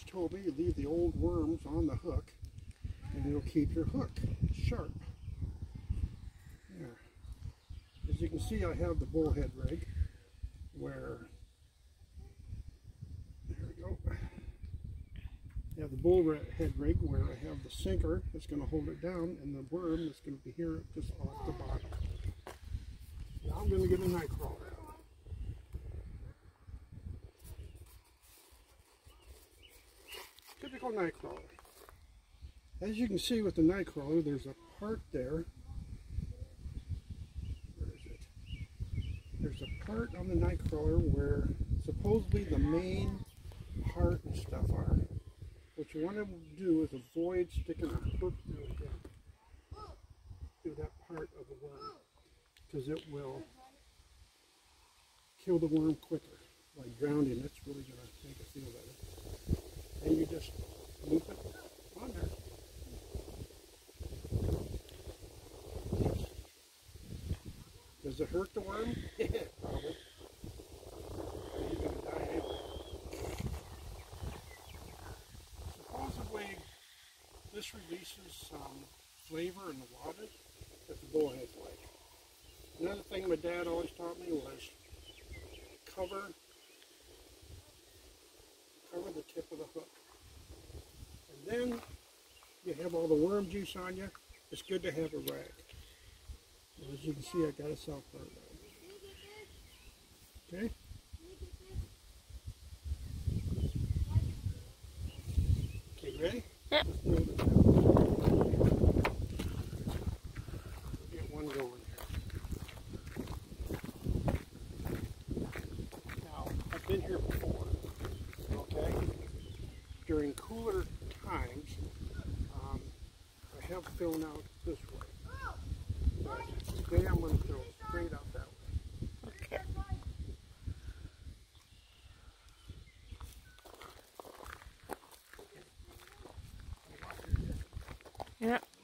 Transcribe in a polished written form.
told me you leave the old worms on the hook and it'll keep your hook sharp. There. As you can see, I have the bullhead rig where, there we go. I have the bullhead rig where I have the sinker that's going to hold it down and the worm that's going to be here just off the bottom. Now I'm going to get a night crawler out. Typical night crawler. As you can see with the night crawler, there's a part there. Where is it? There's a part on the night crawler where supposedly the main heart and stuff are. What you want to do is avoid sticking a hook through that part of the worm, because it will kill the worm quicker. Like drowning, that's really going to make it feel better. And you just loop it on there. Does it hurt the worm? Yeah, probably. You're going to die anyway. Supposedly, this releases some flavor in the water that the bullheads like. Another thing my dad always taught me was cover the tip of the hook. And then you have all the worm juice on you. It's good to have a rag. As you can see, I got a soft part rag. Okay? Okay, ready? Yep. Let's build it down. Get one going here. Now, I've been here before. Okay? During cooler times, I have thrown out this way. But today I'm going to throw straight out that way. Okay. Yep.